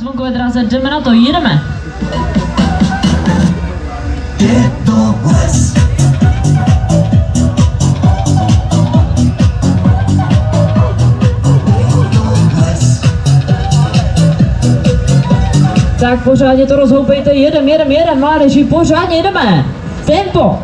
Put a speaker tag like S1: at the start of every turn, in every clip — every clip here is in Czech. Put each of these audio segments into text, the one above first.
S1: zvunkové dráze, jdeme na to, jedeme.
S2: Je to les.
S1: Tak pořádně to rozhoupejte, jedem, mládeži, pořádně jedeme. Tempo.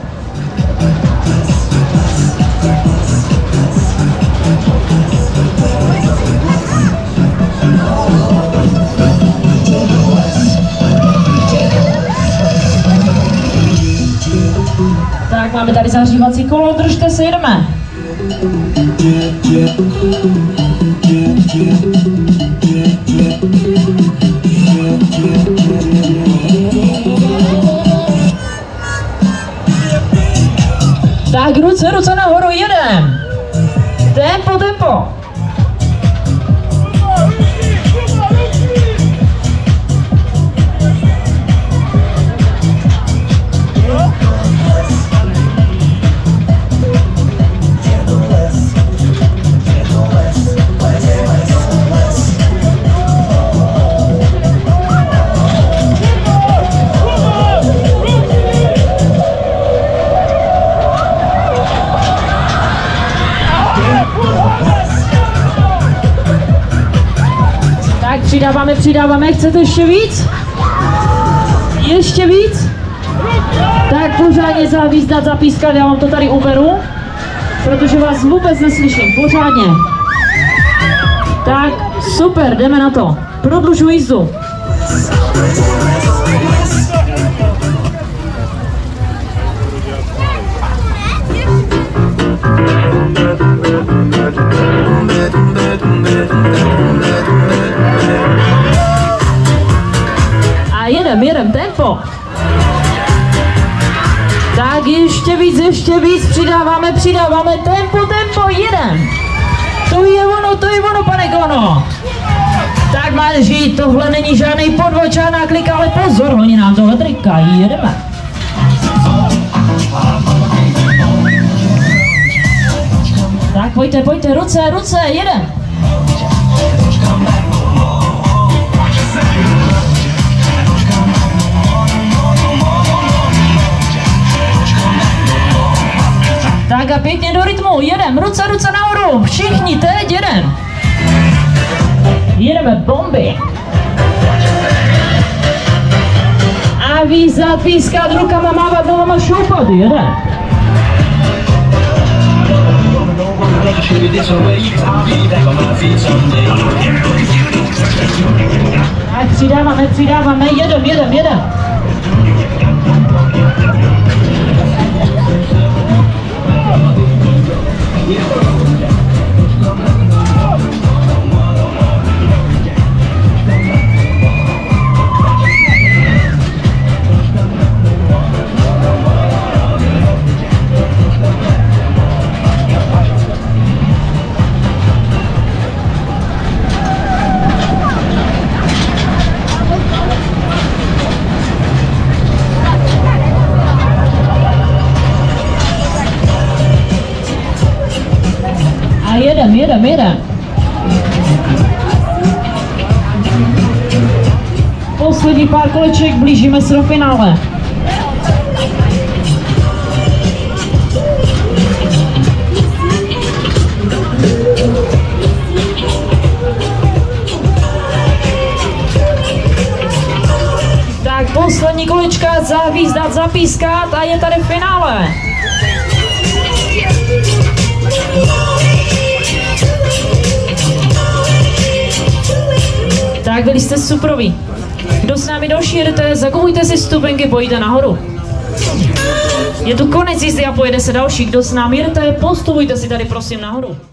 S1: Tak máme tady zahřívací kolo, držte se, jedeme. Tak ruce nahoru, jedem. Tempo. Přidáváme, chcete ještě víc? Ještě víc? Tak pořádně zavízdat, zapískat, já vám to tady uberu, protože vás vůbec neslyším, pořádně. Tak, super, jdeme na to. Prodlužuji jízdu. A jedem, tempo. Tak ještě víc, přidáváme, tempo, jedem. To je ono, pane Kono. Tak mládeži, tohle není žádný podvod, žádná klika, ale pozor, oni nám tohle trikají, jedeme. Tak pojďte, ruce, jedem. Tak a pěkně do rytmu, jedem, ruce nahoru, všichni teď, jedem. Jedeme bomby. A vízat, pískat, rukama mávat, nohama šoupat, jedem. Tak přidáváme, jedem. A jedem. Poslední pár koleček, blížíme se do finále. Tak poslední kolečka, zavízdat, zapískat a je tady finále. Tak byli jste superoví. Kdo s námi další jedete, zakupujte si vstupenky, pojďte nahoru. Je tu konec jízdy a pojede se další. Kdo s námi jedete, postupujte si tady prosím nahoru.